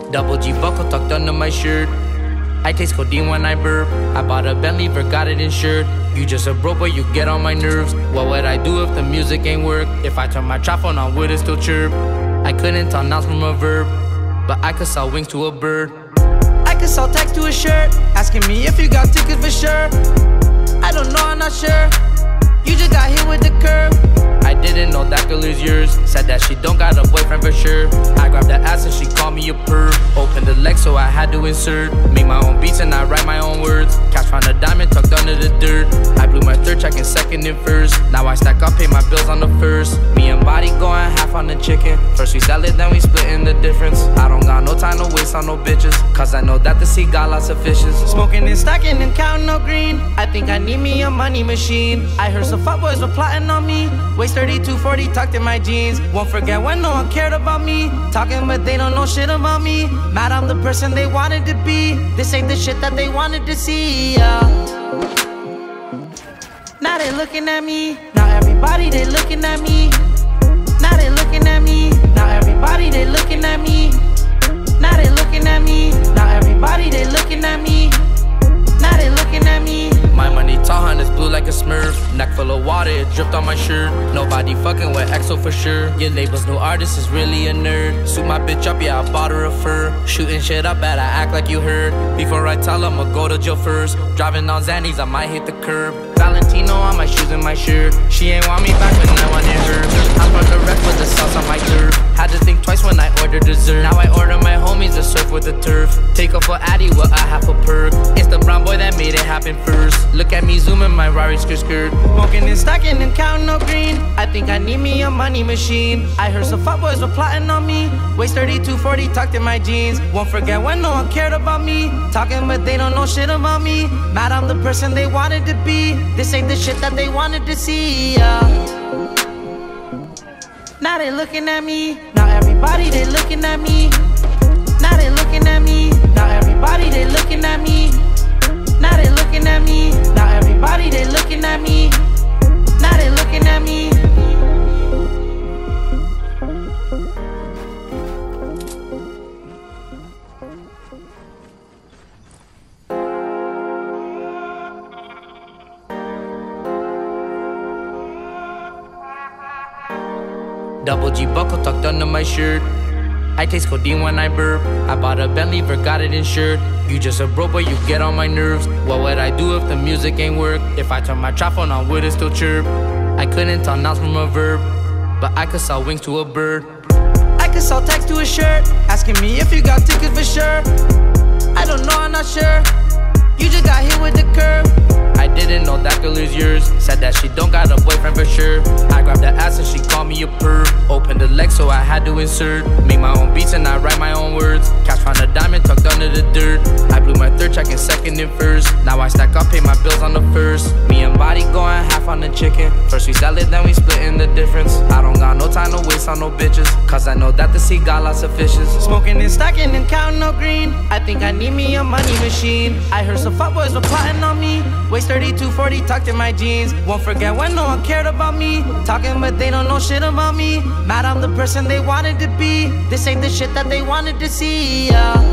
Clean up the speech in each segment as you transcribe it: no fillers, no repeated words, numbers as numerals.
Double G buckle tucked under my shirt. I taste codeine when I burp. I bought a Bentley, forgot it insured. You just a bro, but you get on my nerves. What would I do if the music ain't work? If I turn my trap phone on, would it still chirp? I couldn't tell nouns from a verb, but I could sell wings to a bird. I could sell text to a shirt, asking me if you got tickets for sure. I don't know, I'm not sure. You just got hit with the curb. I didn't know that girl is yours. Said that she don't got a boyfriend for sure. I grabbed the ass and she called me a perv. Opened the leg so I had to insert. Make my own beats and I write my own words. Cash found a diamond tucked under the dirt. I blew my third check and second and first. Now I stack up, pay my bills on the first. Me and Body going half on the chicken. First we sell it, then we splitting the difference. I don't got no time to waste on no bitches, cause I know that the sea got lots of fishes. Smoking and stacking and counting no green. I think I need me a money machine. I heard some fuckboys were plotting on me. Waist 3240 tucked in my jeans. Won't forget when no one cared about me. Talking but they don't know shit about me. Mad I'm the person they wanted to be. This ain't the shit that they wanted to see, Now they looking at me. Now everybody they looking at me. Now they looking at me. Now everybody they looking at me. Now they looking at me. Now everybody they looking at me. Now they looking at me. My money tall, hun, is blue like a smurf. Neck full of water, it dripped on my shirt. Nobody fucking with EXO for sure. Your label's new artist is really a nerd. Suit my bitch up, yeah, I bought her a fur. Shooting shit up, better act like you heard. Before I tell I'ma go to jail first. Driving on Xannies, I might hit the curb. Valentino on my shoes and my shirt. She ain't want me back when I wanted her. I'm from the wreck with the sauce on my turf. Had to think twice when I ordered dessert. Now I order my homies to surf with the turf. Take off for Addy with a half a perk. It's the brown boy that made it happen first. Look at me zooming my Rari skirt. Smoking and stacking and counting no green. I think I need me a money machine. I heard some fuckboys were plotting on me. Waist 3240 tucked in my jeans. Won't forget when no one cared about me. Talking but they don't know shit about me. Mad I'm the person they wanted to be. This ain't the shit that they wanted to see, Now they looking at me. Now everybody they looking at me. Now they looking at me. Now everybody they looking at me. Now they looking at me. Now everybody they looking at me. Now they looking at me. Double G buckle tucked under my shirt. I taste codeine when I burp. I bought a Bentley, forgot it insured. You just a bro, but you get on my nerves. What would I do if the music ain't work? If I turn my trap phone on, would it still chirp? I couldn't tell nouns from a verb, but I could sell wings to a bird. I could sell text to a shirt, asking me if you got tickets for sure. I don't know, I'm not sure. You just got hit with the curb. I didn't know that girl is yours. Said that she don't got a boyfriend for sure. I grabbed the ass and she called me a perv. Opened the leg so I had to insert. Make my own beats and I write my own words. Cash found a diamond tucked under the dirt. I blew my third check and second and first. Now I stack up, pay my bills on the first. Me and Body going half on the chicken. First we sell it, then we splitting the difference. I don't got no time to waste on no bitches, cause I know that the sea got lots of fishes. Smoking and stacking and counting no green. I think I need me a money machine. I heard some fuckboys were plotting on me. Waist 3240 tucked in my jeans. Won't forget when no one cared about me. Talking but they don't know shit about me. Mad I'm the person they wanted to be. This ain't the shit that they wanted to see,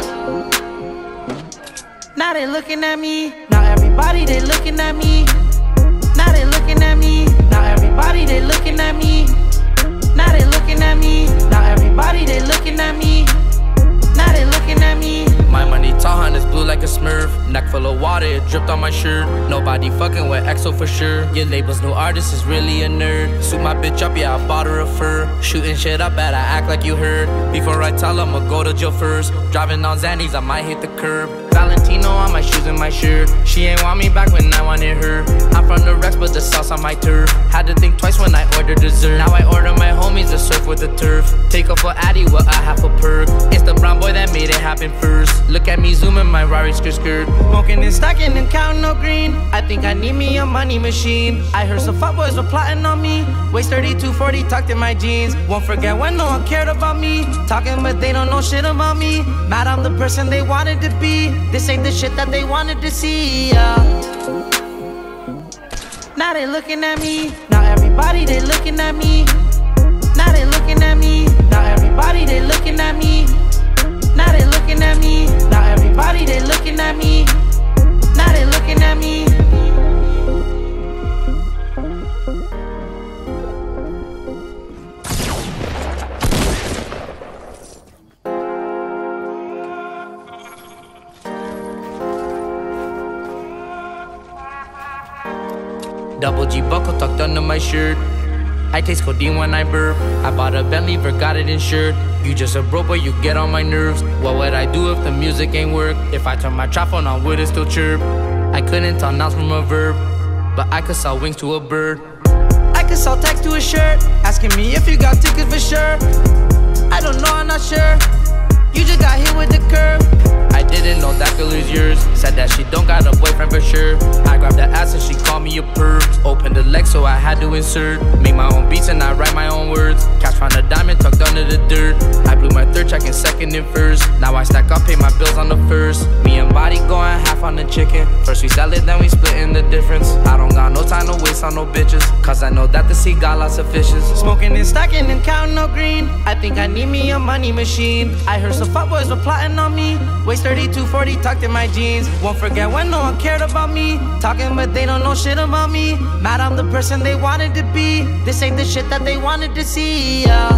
Now they looking at me. Now everybody they looking at me. Now they looking at me. Now everybody they looking at me. Now they looking at me. Now everybody they looking at me. Now they looking at me. My money tall, hun, is blue like a smurf. Neck full of water, it dripped on my shirt. Nobody fucking with EXO for sure. Your label's new artist is really a nerd. Suit my bitch up, yeah, I bought her a fur. Shooting shit up, better act like you heard. Before I tell I'ma go to jail first. Driving on Xannies, I might hit the curb. Valentino on my shoes and my shirt. She ain't want me back when I wanted her. I'm from the Rex, but the sauce on my turf. Had to think twice when I ordered dessert. Now I order my homies to surf with the turf. Take off for Addy with a half a perk. It's the brown boy that made it happen first. Look at me zooming my Rari skirt. Smoking and stacking and counting no green. I think I need me a money machine. I heard some fuckboys were plotting on me. Waist 3240 tucked in my jeans. Won't forget when no one cared about me. Talking but they don't know shit about me. Mad I'm the person they wanted to be. This ain't the shit that they wanted to see, Now they looking at me. Now everybody they looking at me. Now they looking at me. Now everybody they looking at me. Now they looking looking at me. Now everybody they looking at me. Now they looking at me. Double G buckle tucked under my shirt. I taste codeine when I burp. I bought a Bentley, forgot it insured. You just a bro, but you get on my nerves. What would I do if the music ain't work? If I turn my trap phone on, would it still chirp? I couldn't tell nouns from a verb, but I could sell wings to a bird. I could sell text to a shirt, asking me if you got tickets for sure. I don't know, I'm not sure. You just got hit with the curb. I didn't know that girl is yours. Said that she don't got a boyfriend for sure. I grabbed the ass and she called me a perv. Opened the leg so I had to insert. Make my own beats and I write my own words. Cash found a diamond tucked under the dirt. I blew my third check in second and first. Now I stack up, pay my bills on the first. Me and Body going half on the chicken. First we sell it, then we splitting the difference. I don't got no time to waste on no bitches, cause I know that the sea got lots of fishes. Smoking and stacking and counting no green. I think I need me a money machine. I heard some fuckboys were plotting on me. Waist 32, 40 tucked in my jeans. Won't forget when no one cared about me. Talking but they don't know shit about me. Mad I'm the person they wanted to be. This ain't the shit that they wanted to see, yeah.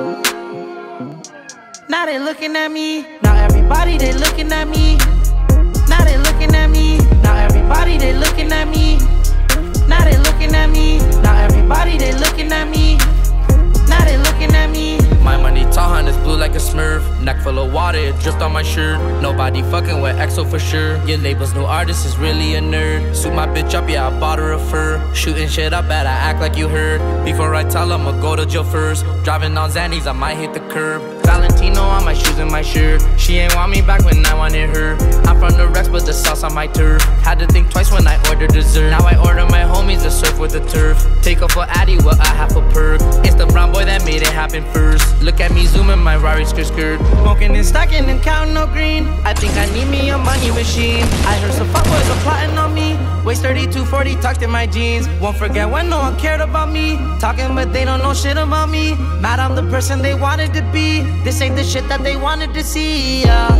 Now they looking at me. Now everybody they looking at me. Now they looking at me. Now everybody they looking at me. Now they looking at me. Now everybody they looking at me. Now they looking at me. My money tall and it's blue like a smurf. Neck full of water, it dripped on my shirt. Nobody fucking with EXO for sure. Your label's new artist is really a nerd. Suit my bitch up, yeah, I bought her a fur. Shooting shit up, better act like you heard. Before I tell I'ma go to jail first. Driving on Xannies, I might hit the curb. Valentino on my shoes and my shirt. She ain't want me back when I wanted her. I'm from the Rex, but the sauce on my turf. Had to think twice when I ordered dessert. Now I order my homies to surf with the turf. Take off for Addy with a half a perk. It's the brown boy that made it happen first. Look at me zooming my Rari skirt. Smoking and stacking and counting no green. I think I need me a money machine. I heard some fuckboys are plotting on me. Waist 32, 40 tucked in my jeans. Won't forget when no one cared about me. Talking but they don't know shit about me. Mad I'm the person they wanted to be. This ain't the shit that they wanted to see, yeah.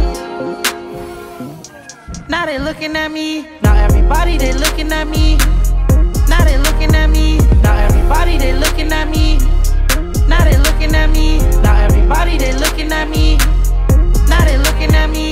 Now they looking at me. Now everybody they looking at me. Now they looking at me. Now everybody they looking at me. Now they looking at me. Now everybody they looking at me. Now they looking at me.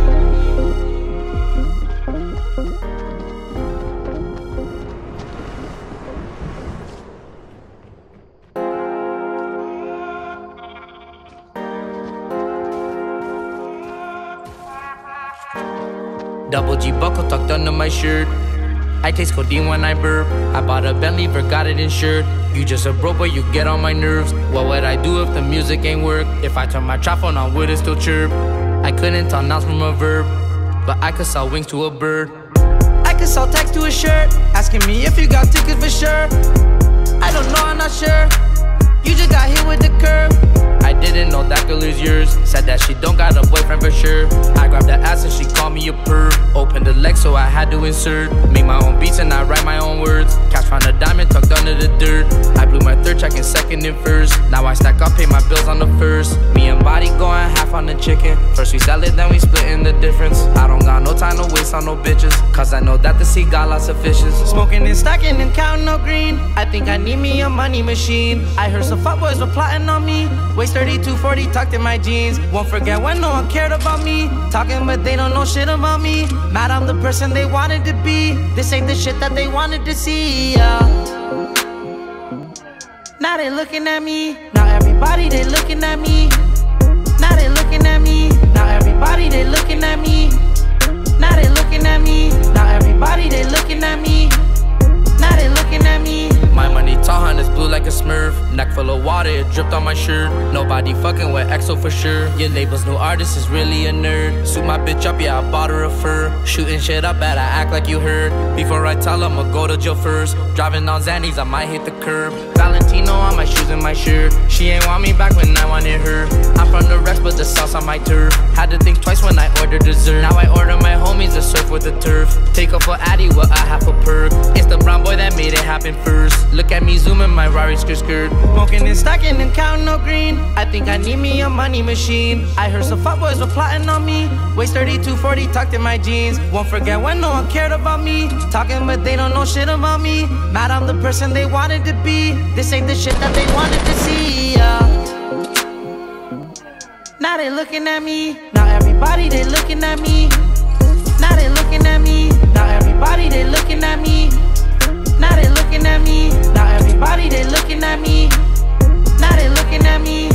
Double G buckle tucked under my shirt. I taste codeine when I burp. I bought a Bentley, forgot it insured. You just a bro, but you get on my nerves. What would I do if the music ain't work? If I turn my trap phone on, would it still chirp? I couldn't tell nouns from a verb, but I could sell wings to a bird. I could sell text to a shirt, asking me if you got tickets for sure. I don't know, I'm not sure. You just got hit with the curb. I didn't know that girl is yours. Said that she don't got a boyfriend for sure. I grabbed the ass and she called me a perv. Opened the leg so I had to insert. Make my own beats and I write my own words. Cash found a diamond tucked under the dirt. I blew my third check in second and first. Now I stack up, pay my bills on the first. Me and Body going half on the chicken. First we sell it, then we splitting the difference. I don't got no time to waste on no bitches, cause I know that the sea got lots of fishes. Smoking and stacking and counting no green. I think I need me a money machine. I heard some fuckboys were plotting on me. Waist 32, 40 tucked in my jeans. Won't forget when no one cared about me. Talking but they don't know shit about me. Mad I'm the person they wanted to be. This ain't the shit that they wanted to see, yeah. Now they looking at me. Now everybody they looking at me. Now they looking at me. Now everybody they looking at me. Now they looking at me. Now everybody they looking at me. Now they looking at me. My money tall and it's blue like a smurf. Neck full of water, it dripped on my shirt. Nobody fucking with EXO for sure. Your label's new artist is really a nerd. Suit my bitch up, yeah, I bought her a fur. Shooting shit up, better act like you heard. Before I tell I'ma go to jail first. Driving on Xannies, I might hit the curb. Valentino on my shoes and my shirt. She ain't want me back when I wanted her. I'm from the Rex, but the sauce on my turf. Had to think twice when I ordered dessert. Now I order my homies to surf with the turf. Take off for Addy with a half a perk. It's the brown boy that made it happen first. Look at me zooming my Rari skirt. Smoking and stacking and counting no green. I think I need me a money machine. I heard some fuckboys were plotting on me. Waist 3240 tucked in my jeans. Won't forget when no one cared about me. Talking but they don't know shit about me. Mad I'm the person they wanted to be. This ain't the shit that they wanted to see, Now they looking at me. Now everybody they looking at me. Now they looking at me. Now everybody they looking at me. Now they looking at me. Now everybody they looking at me. Now they looking at me.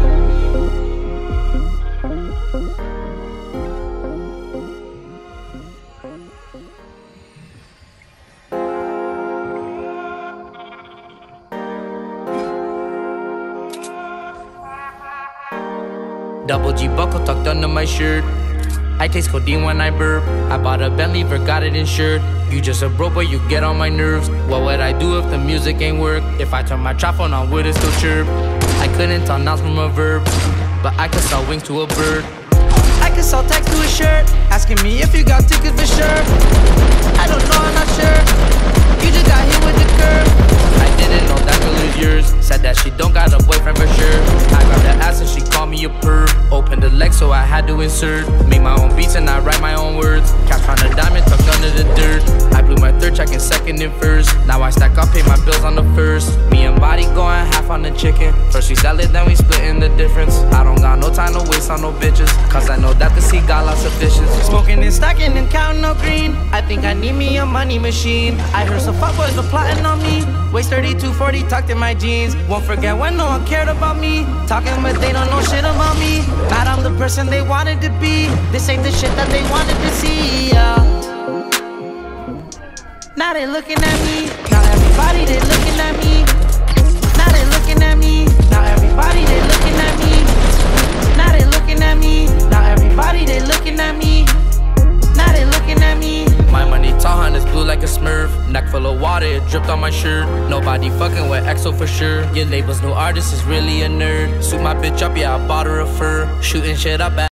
Double G buckle tucked under my shirt. I taste codeine when I burp. I bought a Bentley, got it insured. You just a bro, but you get on my nerves. What would I do if the music ain't work? If I turn my trap phone on, would it still chirp? I couldn't tell nouns from a verb, but I could sell wings to a bird. I could sell text to a shirt, asking me if you got tickets for sure. I don't know, I'm not sure. You just got hit with the curb. I didn't know that girl is yours. Said that she don't got a boyfriend for sure. I grabbed her ass and she called me a perv. Opened the leg so I had to insert. Make my own beats and I write my own words. Caps on a diamond tucked under the dirt. I blew my third check and second and first. Now I stack up, pay my bills on the first. Me and Body going half on the chicken. First we sell it, then we splitting the difference. I don't got no time to waste on no bitches, cause I know that the sea got lots of fishes. Smoking and stacking and counting no green. I think I need me a money machine. I heard some fuckboys were plotting on me. Waist 3240 tucked in my jeans. Won't forget when no one cared about me. Talking but they don't know shit about me. Mad I'm the person they wanted to be. This ain't the shit that they wanted to see, Now they looking at me. Now everybody they looking at me. Now they looking at me. Now everybody they looking at me. Now they looking at me. Now everybody they looking at me. Now they looking at me. My money tall and it's blue like a smurf. Neck full of water, it dripped on my shirt. Nobody fucking with EXO for sure. Your label's new artist is really a nerd. Suit my bitch up, yeah, I bought her a fur. Shooting shit up at